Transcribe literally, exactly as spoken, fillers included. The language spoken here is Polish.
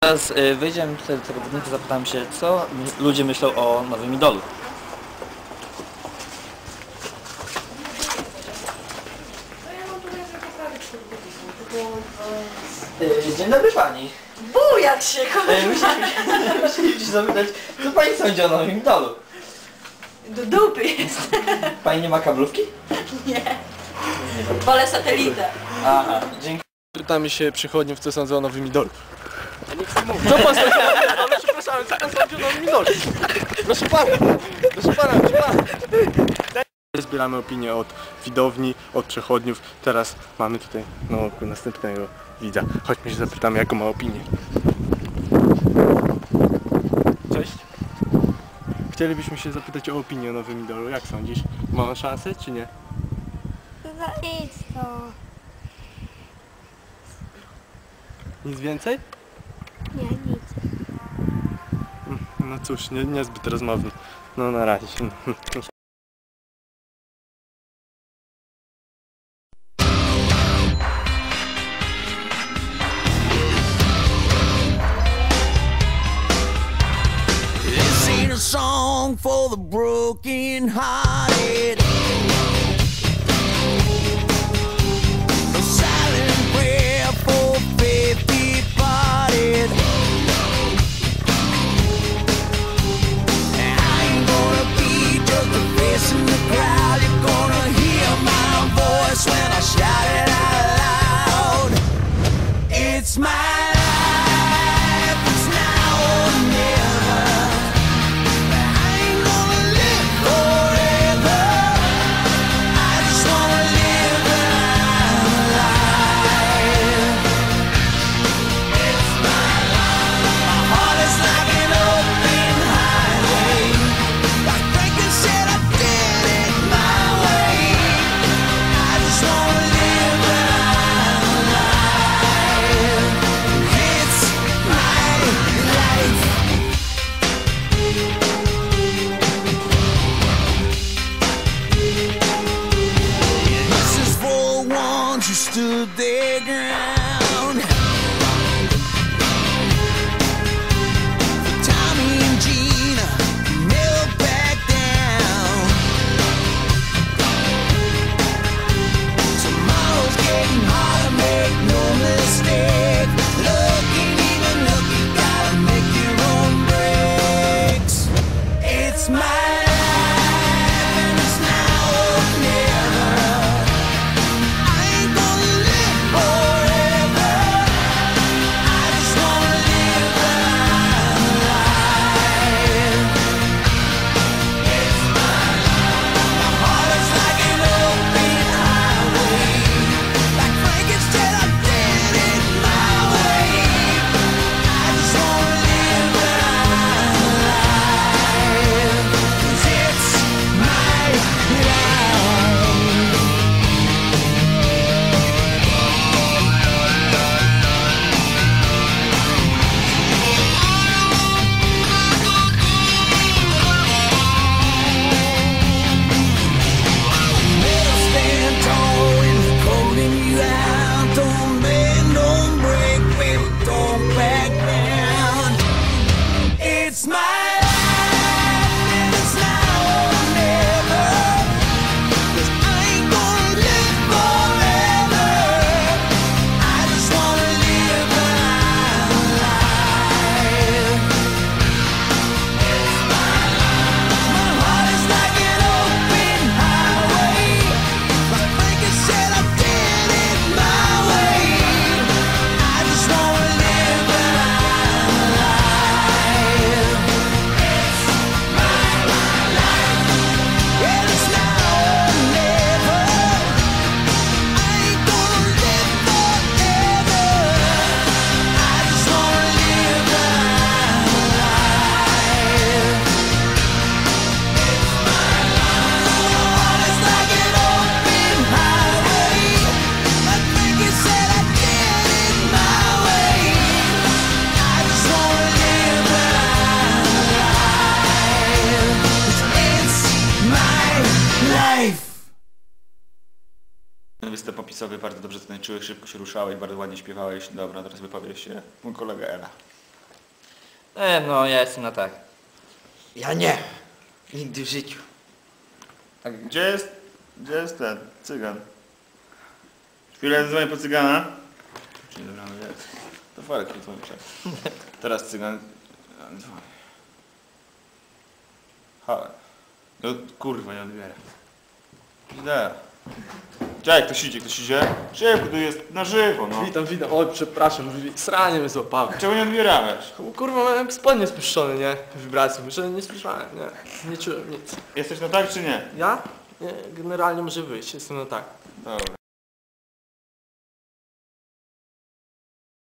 Teraz y, wyjdziemy tutaj do tego budynku, zapytam się, co ludzie myślą o Nowym Idolu. Y, Dzień dobry pani. Bujak się Y, Musieliśmy się zapytać, co pani sądzi o Nowym Idolu? do dupy jest. Pani nie ma kablówki? Nie. Wolę satelitę. Aha, dzięki. Pytamy się przychodniów, co sądzą o Nowym Idolu. Ja nie chcę mówić. Co pan sądzi? Ale przepraszam, co pan sądzi o Nowym Idolu? Proszę pana, proszę pana, proszę pana. Zbieramy opinię od widowni, od przechodniów. Teraz mamy tutaj no, następnego widza. Chodźmy się zapytamy, jaką ma opinię. Cześć. Chcielibyśmy się zapytać o opinię o Nowym Idolu. Jak sądzisz? Ma on szansę, czy nie? Za nic to. Nic więcej? Nie, nic. No cóż, nie, niezbyt rozmowny. No na razie. This ain't a song for the broken hearted. A silent prayer for faith departed. And I ain't gonna be just a face in the crowd. You're gonna hear my voice when I shout it out loud. It's my who stood their ground. For Tommy and Gina, never back down. Tomorrow's getting harder, make no mistake. Looking, even looking, gotta make your own breaks. It's my Występ popisowy, bardzo dobrze tańczyłeś, szybko się ruszałeś, bardzo ładnie śpiewałeś. Dobra, teraz wypowie się mój kolega Ela. E, no ja jestem na tak. Ja nie. Nigdy w życiu. Gdzie jest, gdzie jest ten cygan? Chwilę dzwonię po cygana. Dzień dobry, no jest. To Farek nie dzwoni przecież. Teraz cygan dzwoni. Halo. No kurwa, nie odbiera. Źle. Cześć, ktoś idzie, ktoś idzie? Szybko, tu jest na żywo, no. Witam, witam. Oj, przepraszam, sranie mnie złapało. Czemu nie odbierałeś? Kurwa, miałem spodnie spuszczone, nie? Wibracje, że nie słyszałem, nie? Nie czułem nic. Jesteś na tak czy nie? Ja? Nie, generalnie może wyjść, jestem na tak. Dobra.